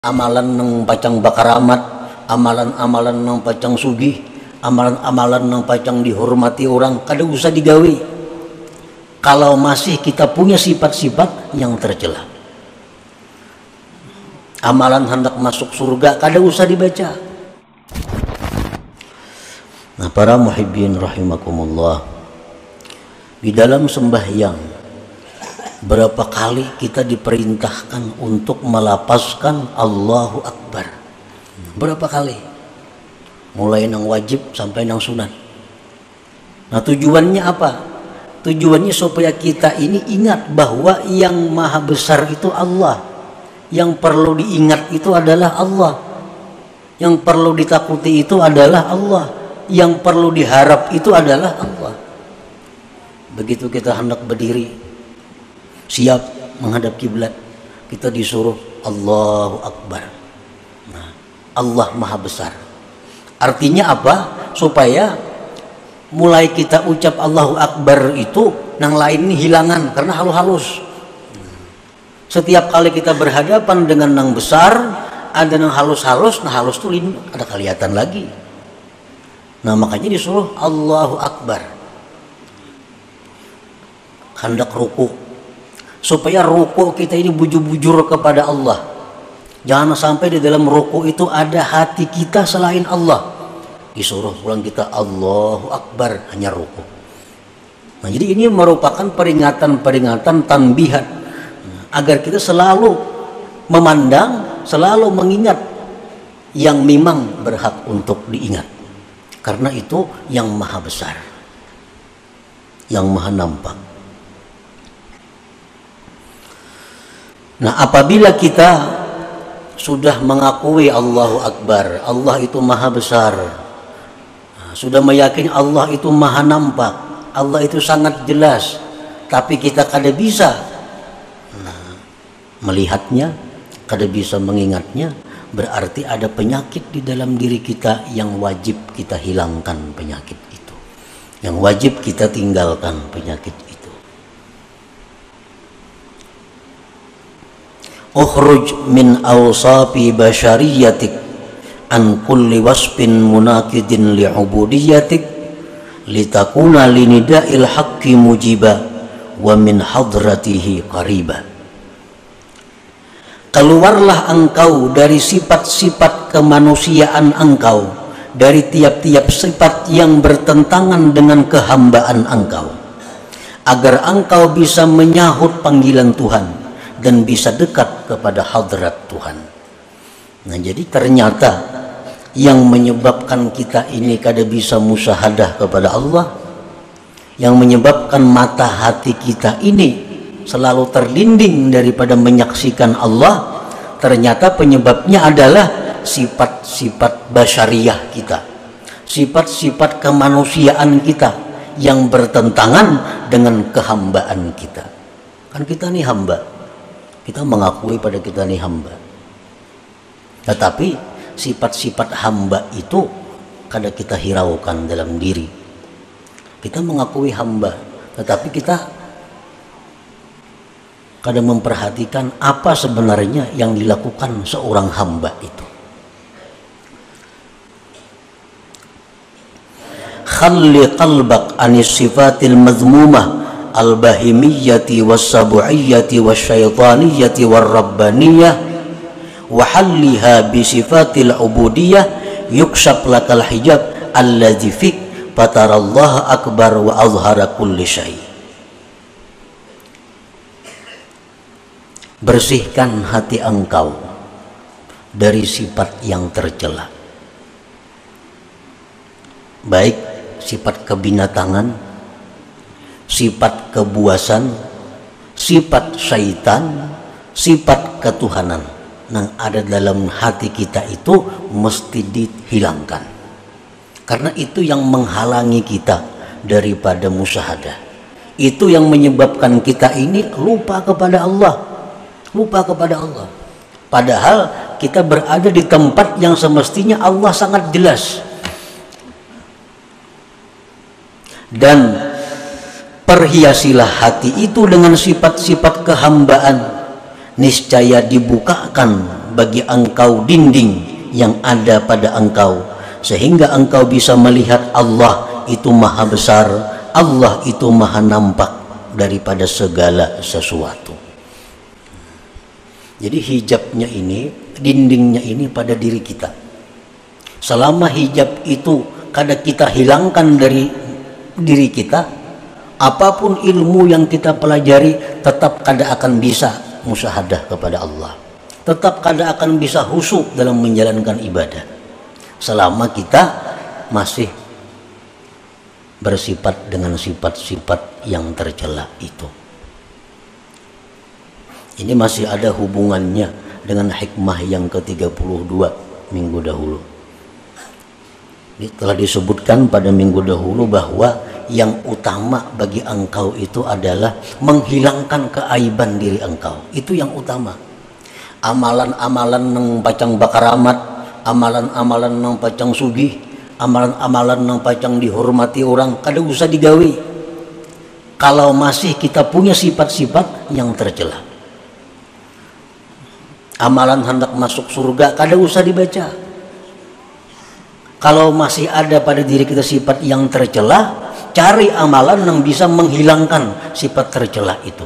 amalan nang pacang bakaramat, amalan-amalan nang pacang sugih, amalan-amalan nang pacang dihormati orang, kada usah digawe kalau masih kita punya sifat-sifat yang tercela. Amalan hendak masuk surga kada usah dibaca. Nah, para muhibbin rahimakumullah, di dalam sembahyang berapa kali kita diperintahkan untuk melapazkan Allahu Akbar? Berapa kali? Mulai nang wajib sampai nang sunat. Nah, tujuannya apa? Tujuannya supaya kita ini ingat bahwa yang maha besar itu Allah. Yang perlu diingat itu adalah Allah. Yang perlu ditakuti itu adalah Allah. Yang perlu diharap itu adalah Allah. Begitu kita hendak berdiri siap menghadap kiblat, kita disuruh Allahu Akbar. Nah, Allah maha besar. Artinya apa? Supaya mulai kita ucap Allahu Akbar itu nang lain ini hilangan karena halus-halus. Setiap kali kita berhadapan dengan nang besar, ada nang halus-halus, nah halus tuh ada kelihatan lagi. Nah, makanya disuruh Allahu Akbar. Hendak ruku, supaya ruku kita ini bujur-bujur kepada Allah. Jangan sampai di dalam ruku itu ada hati kita selain Allah. Disuruh pulang kita Allahu Akbar, hanya ruku. Nah, jadi ini merupakan peringatan-peringatan tanbihat, agar kita selalu memandang, selalu mengingat yang memang berhak untuk diingat. Karena itu yang maha besar, yang maha nampak. Nah, apabila kita sudah mengakui Allahu Akbar, Allah itu maha besar, sudah meyakini Allah itu maha nampak, Allah itu sangat jelas, tapi kita kada bisa melihatnya, kada bisa mengingatnya, berarti ada penyakit di dalam diri kita yang wajib kita hilangkan penyakit itu, yang wajib kita tinggalkan penyakit itu. Ukhruj min awsafi basyariyatik an kulli wasfin munakidin li'ubudiyatik litakuna linida'il haqqi mujiba wa min hadratihi qariba. Keluarlah engkau dari sifat-sifat kemanusiaan engkau, dari tiap-tiap sifat yang bertentangan dengan kehambaan engkau, agar engkau bisa menyahut panggilan Tuhan dan bisa dekat kepada hadrat Tuhan. Nah, jadi ternyata yang menyebabkan kita ini kada bisa musyahadah kepada Allah, yang menyebabkan mata hati kita ini selalu terlinding daripada menyaksikan Allah, ternyata penyebabnya adalah sifat-sifat basyariah kita, sifat-sifat kemanusiaan kita yang bertentangan dengan kehambaan kita. Kan kita nih hamba, kita mengakui pada kita nih hamba, tetapi sifat-sifat hamba itu kada kita hiraukan dalam diri. Kita mengakui hamba, tetapi kita kada memperhatikan apa sebenarnya yang dilakukan seorang hamba itu. Khalli qalbak anis sifatil madhmumah al-bahimiyyati was-sabu'iyyati wasyaitaniyati war-rabbaniyah wa halliha bi sifatil ubudiyah yukshaf lakal hijab alladzi fik fatarallaha akbar wa azhara kulli syai'. Bersihkan hati engkau dari sifat yang tercela, baik sifat kebinatangan, sifat kebuasan, sifat syaitan, sifat ketuhanan yang ada dalam hati kita itu mesti dihilangkan, karena itu yang menghalangi kita daripada musyahadah. Itu yang menyebabkan kita ini lupa kepada Allah. Lupa kepada Allah, padahal kita berada di tempat yang semestinya Allah sangat jelas. Dan perhiasilah hati itu dengan sifat-sifat kehambaan, niscaya dibukakan bagi engkau dinding yang ada pada engkau, sehingga engkau bisa melihat Allah itu maha besar, Allah itu maha nampak daripada segala sesuatu. Jadi hijabnya ini, dindingnya ini pada diri kita. Selama hijab itu kada kita hilangkan dari diri kita, apapun ilmu yang kita pelajari tetap kada akan bisa musyahadah kepada Allah, tetap kada akan bisa khusyuk dalam menjalankan ibadah selama kita masih bersifat dengan sifat-sifat yang tercela itu. Ini masih ada hubungannya dengan hikmah yang ke-32 minggu dahulu. Ini telah disebutkan pada minggu dahulu bahwa yang utama bagi engkau itu adalah menghilangkan keaiban diri engkau. Itu yang utama. Amalan-amalan nang pacang bakaramat, amalan-amalan nang pacang sugih, amalan-amalan nang pacang dihormati orang, kada usah digawe kalau masih kita punya sifat-sifat yang tercela. Amalan hendak masuk surga kada usah dibaca kalau masih ada pada diri kita sifat yang tercela. Cari amalan yang bisa menghilangkan sifat tercela itu.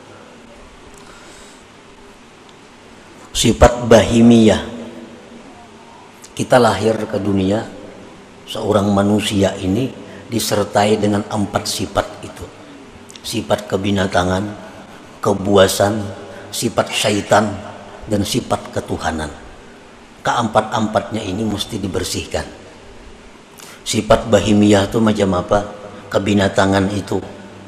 Sifat bahimiyah. Kita lahir ke dunia, seorang manusia ini disertai dengan 4 sifat itu. Sifat kebinatangan, kebuasan, sifat syaitan, dan sifat ketuhanan. Keempat-empatnya ini mesti dibersihkan. Sifat bahimiyah itu macam apa? Kebinatangan itu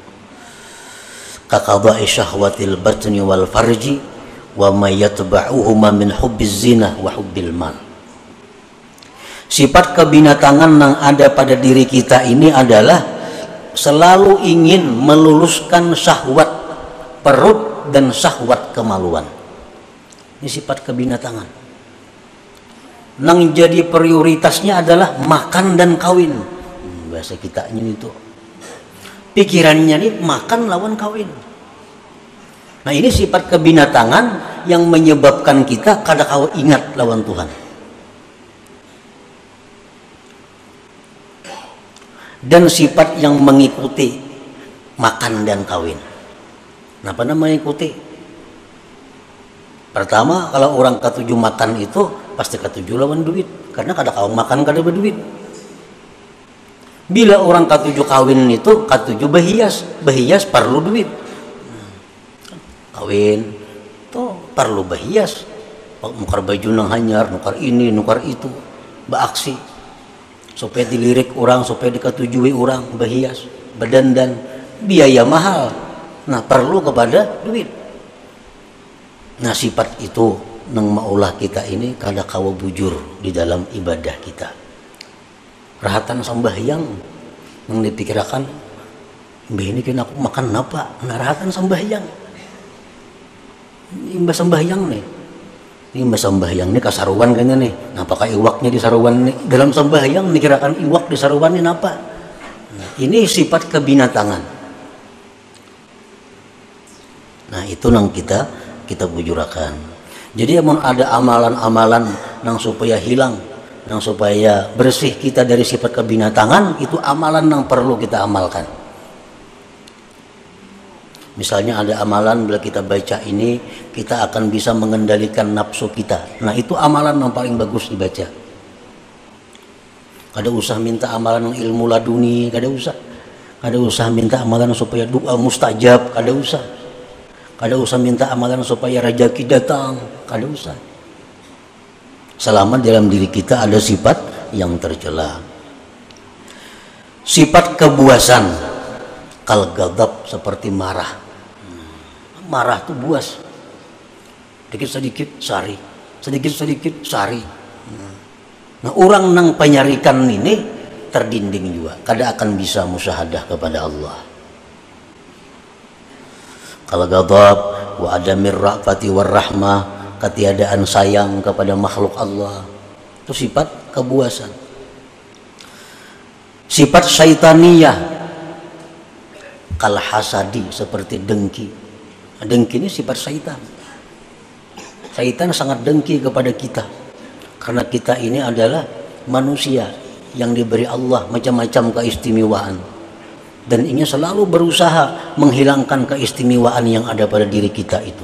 kaqada'i syahwatil batni wal farji wa ma yatba'uhuma min hubbiz zina wa hubbil mal. Sifat kebinatangan yang ada pada diri kita ini adalah selalu ingin meluluskan syahwat perut dan syahwat kemaluan. Ini sifat kebinatangan. Yang jadi prioritasnya adalah makan dan kawin. Bahasa kita ini itu. Pikirannya nih makan lawan kawin. Nah ini sifat kebinatangan yang menyebabkan kita kada kau ingat lawan Tuhan. Dan sifat yang mengikuti makan dan kawin. Kenapa namanya mengikuti? Pertama, kalau orang ketujuh makan itu pasti ketujuh lawan duit, karena kada kau makan kada berduit. Bila orang ketujuh kawin itu ketujuh berhias perlu duit. Kawin tuh perlu berhias, nukar baju nang hanyar, nukar ini, nukar itu, beraksi supaya dilirik orang, supaya diketujui orang, berhias, berdandan, biaya mahal. Nah perlu kepada duit. Nah sifat itu nang maulah kita ini kada kawa bujur di dalam ibadah kita. Rahatan sambahyang yang dipikirkan, mbah ini kena aku makan apa? Nah rahatan sambahyang. Imbah sambahyang nih. Imbah sambahyang nih kasaruan kayaknya nih. Napakah iwaknya di saruan nih? Dalam sambahyang dikirakan iwak di saruan ini apa? Nah, ini sifat kebinatangan. Nah itu nang kita bujurakan. Jadi ada amalan-amalan nang supaya hilang, nang supaya bersih kita dari sifat kebinatangan, itu amalan yang perlu kita amalkan. Misalnya ada amalan bila kita baca ini, kita akan bisa mengendalikan nafsu kita. Nah itu amalan yang paling bagus dibaca. Kada usah minta amalan ilmu laduni, kada usah. Kada usah minta amalan supaya doa mustajab, kada usah. Kada usah minta amalan supaya rezeki datang, kada usah. Selama dalam diri kita ada sifat yang tercela. Sifat kebuasan, kal ghadab, seperti marah. Marah itu buas. Sedikit-sedikit sari, sedikit-sedikit sari. Nah orang nang penyarikan ini terdinding juga, kada akan bisa musyahadah kepada Allah. Kal ghadab wa adamir ra'fati war rahmah, ketiadaan sayang kepada makhluk Allah, itu sifat kebuasan. Sifat syaitaniyah, kal hasadi, seperti dengki. Dengki ini sifat syaitan. Syaitan sangat dengki kepada kita karena kita ini adalah manusia yang diberi Allah macam-macam keistimewaan, dan ingin selalu berusaha menghilangkan keistimewaan yang ada pada diri kita itu.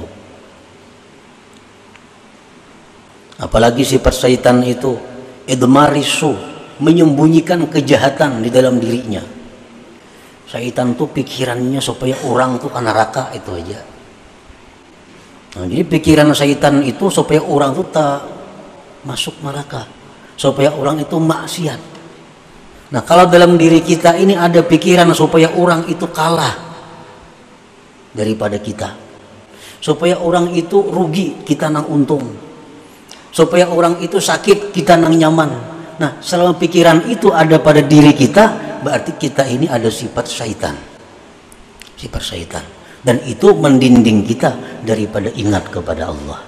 Apalagi sifat syaitan itu idmarisu, menyembunyikan kejahatan di dalam dirinya. Syaitan tuh pikirannya supaya orang tuh ke neraka itu aja. Nah, jadi pikiran syaitan itu supaya orang tuh tak masuk neraka, supaya orang itu maksiat. Nah, kalau dalam diri kita ini ada pikiran supaya orang itu kalah daripada kita, supaya orang itu rugi, kita nang untung, supaya orang itu sakit, kita nang nyaman. Nah, selama pikiran itu ada pada diri kita, berarti kita ini ada sifat syaitan. Sifat syaitan. Dan itu mendinding kita daripada ingat kepada Allah.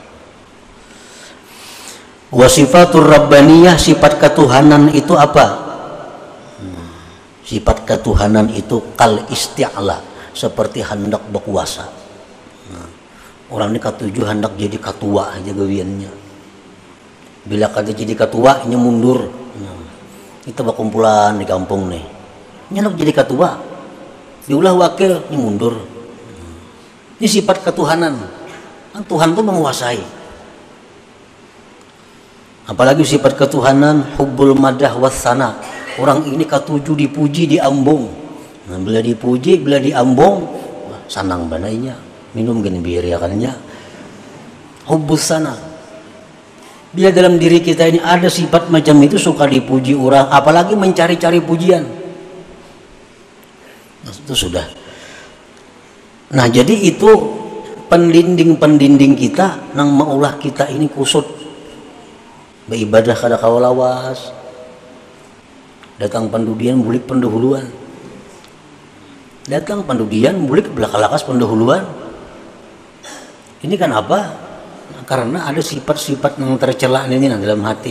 Wa sifatur rabbaniyah, sifat ketuhanan itu apa? Sifat ketuhanan itu kal isti'la, seperti hendak berkuasa. Orang ini ketujuh hendak jadi ketua aja gawiannya. Bila kata jadi ketua, nya mundur. Kita berkumpulan di kampung nih. Hendak jadi ketua, diulah wakil, nya mundur. Ini sifat ketuhanan. Tuhan itu menguasai. Apalagi sifat ketuhanan hubbul madah wassana. Orang ini ketujuh dipuji, diambung. Nah, bila dipuji, bila diambung, sanang banainya. Minum gini bir ya kannya. Hubbus sana. Bila dalam diri kita ini ada sifat macam itu, suka dipuji orang, apalagi mencari-cari pujian. Nah, itu sudah. Nah, jadi itu pendinding-pendinding kita nang maulah kita ini kusut beribadah kada kawalawas, datang pendudian bulik pendahuluan, datang pendudian bulik belakalakas pendahuluan. Ini kan apa? Nah, karena ada sifat-sifat yang tercela ini dalam hati.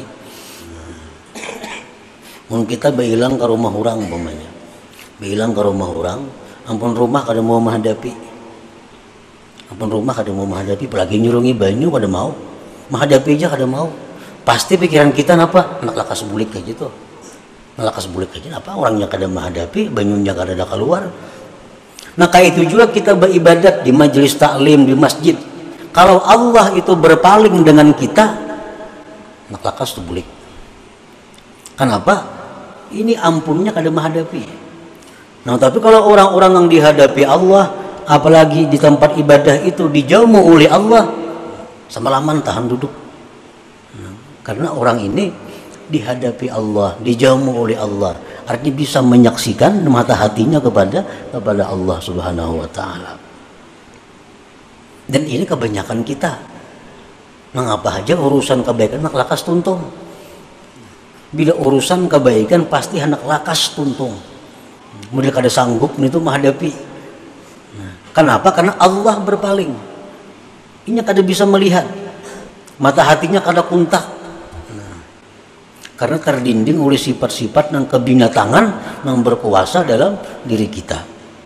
Mungkin kita bilang ke rumah orang umpamanya, bilang ke rumah orang, ampun rumah kada mau menghadapi. Ampun rumah kada mau menghadapi, apalagi nyurungi banyu kada mau. Menghadapi aja kada mau. Pasti pikiran kita apa? Nak lakas bulik kayak gitu. Nak lakas bulik kayak gitu apa? Orangnya kada menghadapi, banyunya kada ada keluar. Nah, kayak itu juga kita beribadat di majelis taklim, di masjid. Kalau Allah itu berpaling dengan kita, nak lakas tu bulik. Kenapa? Ini ampunnya kada menghadapi. Nah, tapi kalau orang-orang yang dihadapi Allah, apalagi di tempat ibadah itu dijauhi oleh Allah, semalaman tahan duduk. Nah, karena orang ini dihadapi Allah, dijauhi oleh Allah, artinya bisa menyaksikan mata hatinya kepada Allah Subhanahu wa taala. Dan ini kebanyakan kita. Mengapa aja urusan kebaikan nak lakas tuntung. Bila urusan kebaikan pasti hendak lakas tuntung. Mudah kada sanggup itu menghadapi. Kenapa? Karena Allah berpaling. Ini kada bisa melihat. Mata hatinya kada kuntak. Karena terdinding oleh sifat-sifat dan kebinatangan yang berkuasa dalam diri kita.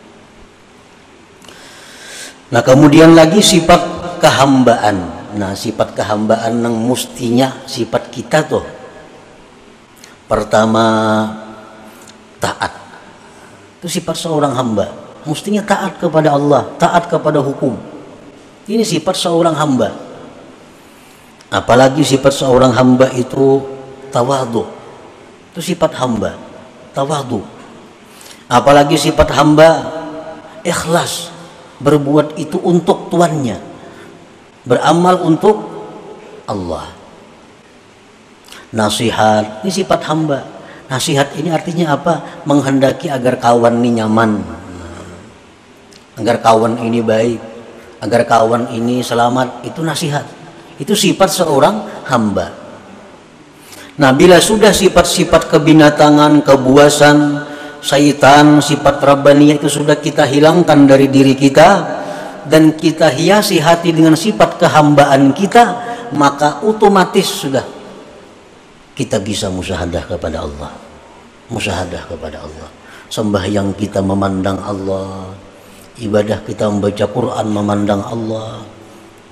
Nah, kemudian lagi sifat kehambaan. Nah, sifat kehambaan yang mestinya sifat kita tuh. Pertama, taat. Itu sifat seorang hamba. Mestinya taat kepada Allah, taat kepada hukum. Ini sifat seorang hamba. Apalagi sifat seorang hamba itu tawadhu. Itu sifat hamba, tawadhu. Apalagi sifat hamba ikhlas, berbuat itu untuk tuannya, beramal untuk Allah. Nasihat, ini sifat hamba. Nasihat ini artinya apa? Menghendaki agar kawan ini nyaman, agar kawan ini baik, agar kawan ini selamat. Itu nasihat. Itu sifat seorang hamba. Nah, bila sudah sifat-sifat kebinatangan, kebuasan, syaitan, sifat rabbaniyah itu sudah kita hilangkan dari diri kita, dan kita hiasi hati dengan sifat kehambaan kita, maka otomatis sudah kita bisa musyahadah kepada Allah. Musyahadah kepada Allah. Sembahyang kita memandang Allah, ibadah kita membaca Quran memandang Allah.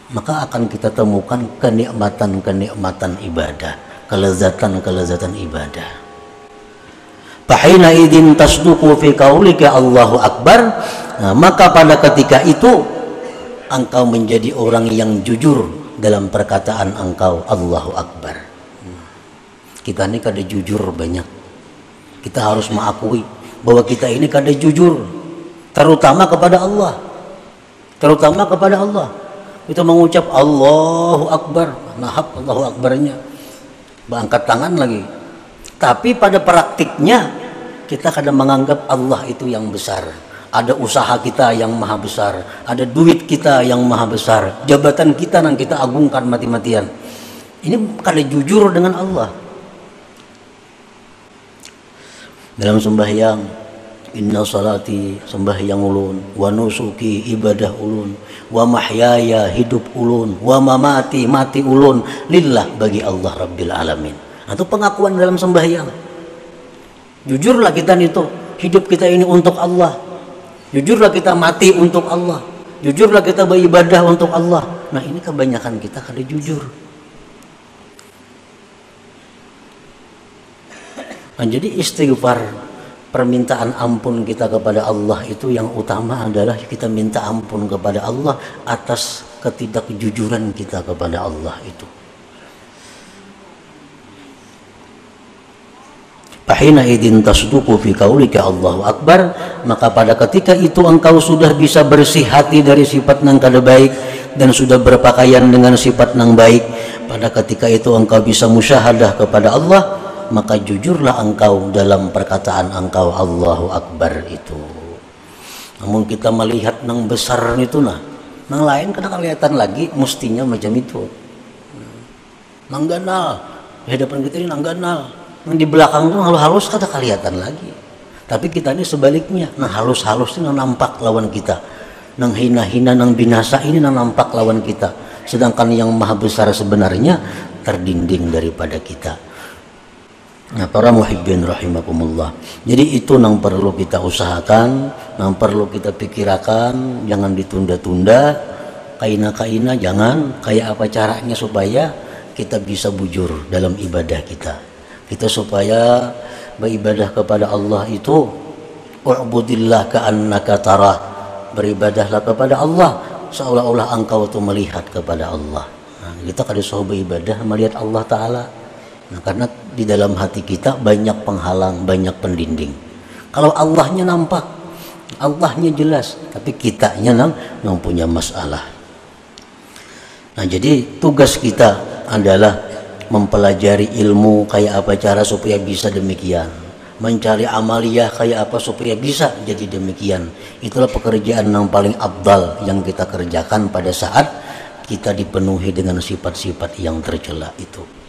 maka akan kita temukan kenikmatan-kenikmatan ibadah, kelezatan-kelezatan ibadah. Fahina idin tasduqu fi qaulika Allahu Akbar. Nah, maka pada ketika itu engkau menjadi orang yang jujur dalam perkataan engkau Allahu Akbar. Kita ini kada jujur banyak. Kita harus mengakui bahwa kita ini kada jujur, terutama kepada Allah. Terutama kepada Allah. Kita mengucap Allahu Akbar, nahap Allahu Akbarnya, angkat tangan lagi. Tapi pada praktiknya kita kadang menganggap Allah itu yang besar. Ada usaha kita yang maha besar, ada duit kita yang maha besar, jabatan kita yang kita agungkan mati-matian. Ini kada jujur dengan Allah. Dalam sembahyang, inna salati, sembahyang ulun, wa nusuki, ibadah ulun, wa mahyaya, hidup ulun, wa mamati, mati ulun, lillah, bagi Allah Rabbil Alamin. Itu pengakuan dalam sembahyang. Jujurlah kita itu, hidup kita ini untuk Allah. Jujurlah kita mati untuk Allah. Jujurlah kita beribadah untuk Allah. Nah, ini kebanyakan kita kada jujur. Nah, jadi istighfar, permintaan ampun kita kepada Allah itu yang utama adalah kita minta ampun kepada Allah atas ketidakjujuran kita kepada Allah itu. Fahina idin tasduqu fi qaulika Allahu Akbar, maka pada ketika itu engkau sudah bisa bersih hati dari sifat yang kada baik dan sudah berpakaian dengan sifat yang baik. Pada ketika itu engkau bisa musyahadah kepada Allah, maka jujurlah engkau dalam perkataan engkau Allahu Akbar itu. Namun kita melihat nang besar itu nang lain kada kelihatan lagi, mestinya macam itu. Nang ganal, di hadapan kita ini nang ganal, nang di belakang itu halus-halus kada kelihatan lagi. Tapi kita ini sebaliknya, nang halus-halus ini nang nampak lawan kita, nang hina-hina, nang binasa ini nang nampak lawan kita. Sedangkan yang maha besar sebenarnya terdinding daripada kita. Nah, para muhibbin rahimakumullah. Jadi itu yang perlu kita usahakan, yang perlu kita pikirkan, jangan ditunda-tunda. Kaina-kaina jangan, kayak apa caranya supaya kita bisa bujur dalam ibadah kita. Kita supaya beribadah kepada Allah itu u'budillah ka'annaka tarah. Beribadahlah kepada Allah seolah-olah engkau itu melihat kepada Allah. Nah, kita kada suruh beribadah melihat Allah Ta'ala. Nah, karena di dalam hati kita banyak penghalang, banyak pendinding. Kalau Allahnya nampak, Allahnya jelas, tapi kitanya yang punya masalah. Nah, jadi tugas kita adalah mempelajari ilmu kayak apa cara supaya bisa demikian, mencari amaliyah kayak apa supaya bisa jadi demikian. Itulah pekerjaan yang paling afdal yang kita kerjakan pada saat kita dipenuhi dengan sifat-sifat yang tercela itu.